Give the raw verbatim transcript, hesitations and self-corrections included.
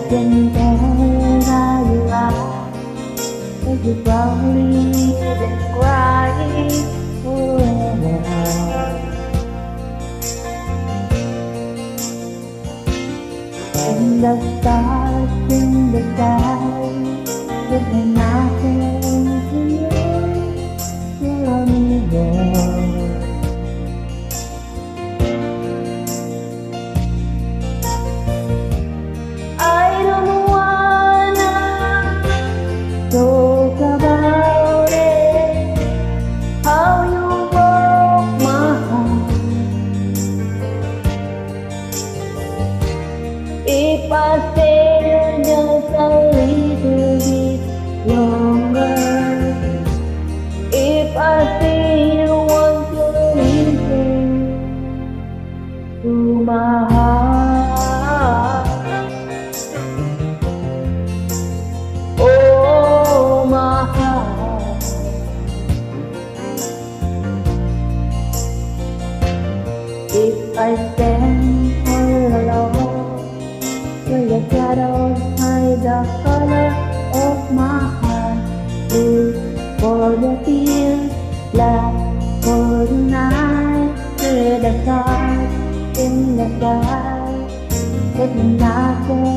can tell you are, but you probably didn't cry forever. And the stars in the sky, but they're nothing to you, you're only there. I don't wanna talk about it, how you broke my heart. If I stay just a little bit longer, if I still want to listen to my heart, oh my heart. If I stand all alone, will the shadows hide the color of my heart? Blue for the tears, black for the night, red the stars in the sky, but nothing